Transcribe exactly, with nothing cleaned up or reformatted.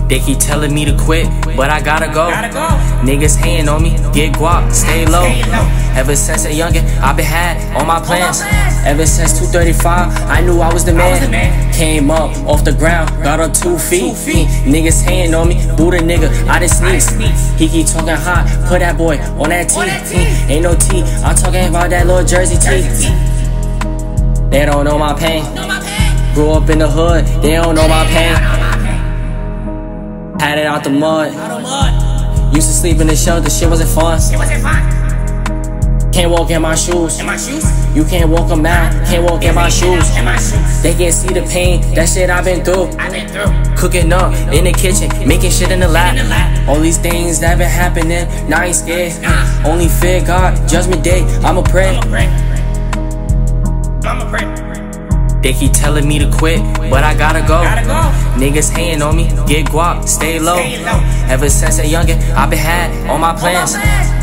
They keep telling me to quit, but I gotta go. Niggas hating on me, get guap, stay low. Ever since a youngin', I been had all my plans. Ever since two thirty-five, I knew I was the man. Came up off the ground, got up two feet. Niggas hating on me, boo the nigga, I just sneeze. He keep talking hot, put that boy on that tee. Ain't no tea, I'm talking about that little Jersey tee. They don't know my pain. Grew up in the hood, they don't know my pain. Had it out the mud. Used to sleep in the shelter, shit wasn't fun. Can't walk in my shoes. You can't walk them out, can't walk in my shoes. They can't see the pain, that shit I've been through. Cooking up in the kitchen, making shit in the lab. All these things that been happening, now I ain't scared. Only fear God, judgment day, I'ma pray. They keep telling me to quit, but I gotta go. Niggas hating on me, get guap, stay low. Ever since a youngin', I been had all my plans.